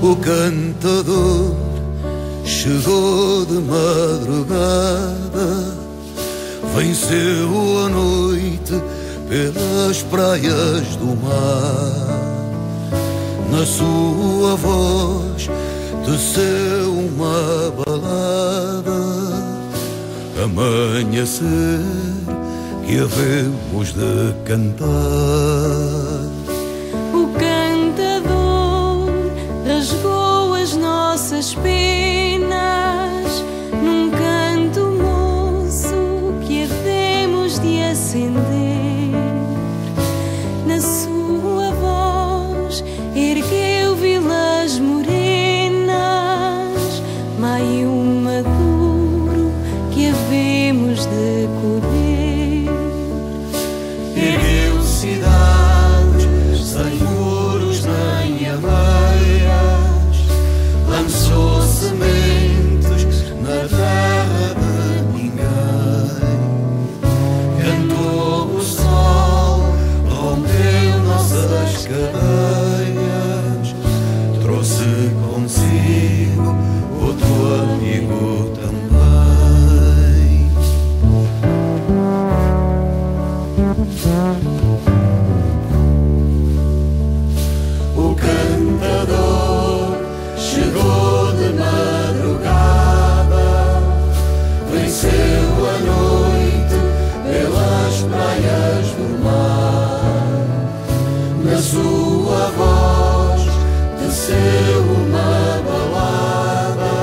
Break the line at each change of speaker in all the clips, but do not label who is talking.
O cantador chegou de madrugada, venceu a noite pelas praias do mar. Na sua voz teceu uma balada, amanhecer que havemos de cantar.
O cantador rasgou as nossas penas num canto moço que havemos de acender. Na sua voz ergueu vilas morenas, maio maduro que havemos de colher.
Ergueu cidades sem muros nem ameias, lançou sementes na terra de ninguém. Cantou o sol, rompeu nossas cadeias, trouxe consigo outro amigo também. O cantador chegou de madrugada, venceu a noite pelas praias do mar. Na sua voz teceu uma balada,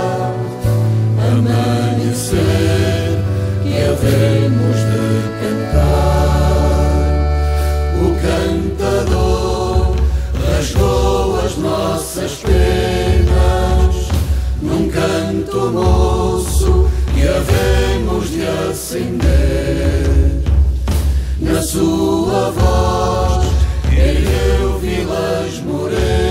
amanhecer que havemos de cantar. O cantador rasgou as nossas penas num canto moço que havemos de acender. Na sua voz ergueu vilas morenas,